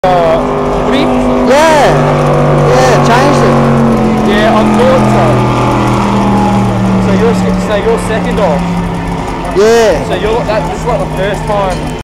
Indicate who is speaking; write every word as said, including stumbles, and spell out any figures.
Speaker 1: Uh, Woody?
Speaker 2: Yeah, yeah, changed it.
Speaker 1: Yeah, I thought so. So you're so you're second off.
Speaker 2: Yeah.
Speaker 1: So you're that. This is like the first time.